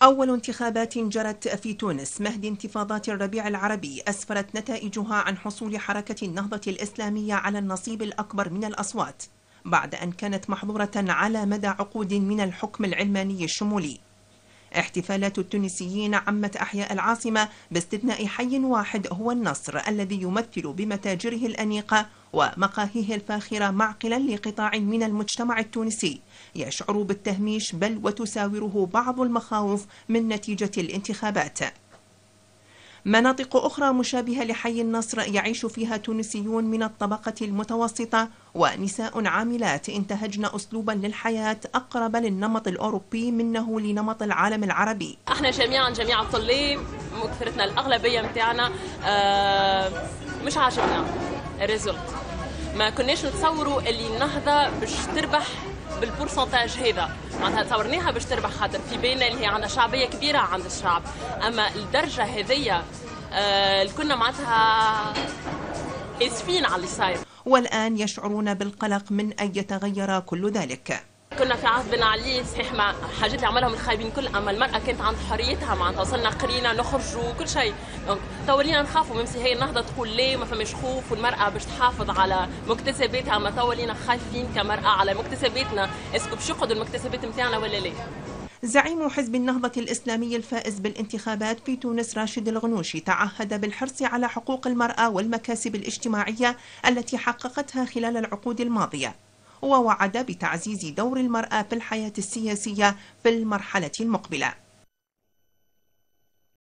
أول انتخابات جرت في تونس مهد انتفاضات الربيع العربي أسفرت نتائجها عن حصول حركة النهضة الإسلامية على النصيب الأكبر من الأصوات بعد أن كانت محظورة على مدى عقود من الحكم العلماني الشمولي. احتفالات التونسيين عمت أحياء العاصمة باستثناء حي واحد هو النصر الذي يمثل بمتاجره الأنيقة ومقاهيه الفاخرة معقلا لقطاع من المجتمع التونسي يشعر بالتهميش بل وتساوره بعض المخاوف من نتيجة الانتخابات. مناطق أخرى مشابهة لحي النصر يعيش فيها تونسيون من الطبقة المتوسطة ونساء عاملات انتهجن أسلوبا للحياة أقرب للنمط الأوروبي منه لنمط العالم العربي. احنا جميع الطلاب مكثرتنا الأغلبية متاعنا مش عاجبنا الريزولت. ما كناش نتصوروا اللي النهضة باش تربح بالبورسنتاج هذا، معناتها تصورناها باش تربح خاطر في بالنا اللي هي عندها شعبيه كبيره عند الشعب، اما الدرجه هذيا كنا معناتها اسفين على اللي صاير. والان يشعرون بالقلق من ان يتغير كل ذلك. كنا في عهد بن علي صحيح ما حاجات اللي عملهم الخايبين كل، اما المراه كانت عند حريتها، معناتها وصلنا قرينا نخرجوا كل شيء. دونك تولينا نخافوا ميمسي هي النهضه تقول لا ما فماش خوف والمراه باش تحافظ على مكتسباتها، اما تولينا خايفين كمراه على مكتسباتنا، اسكو باش يقعدوا المكتسبات نتاعنا ولا لا؟ زعيم حزب النهضة الإسلامي الفائز بالانتخابات في تونس راشد الغنوشي تعهد بالحرص على حقوق المرأة والمكاسب الاجتماعية التي حققتها خلال العقود الماضية، ووعد بتعزيز دور المرأة في الحياة السياسية في المرحلة المقبلة.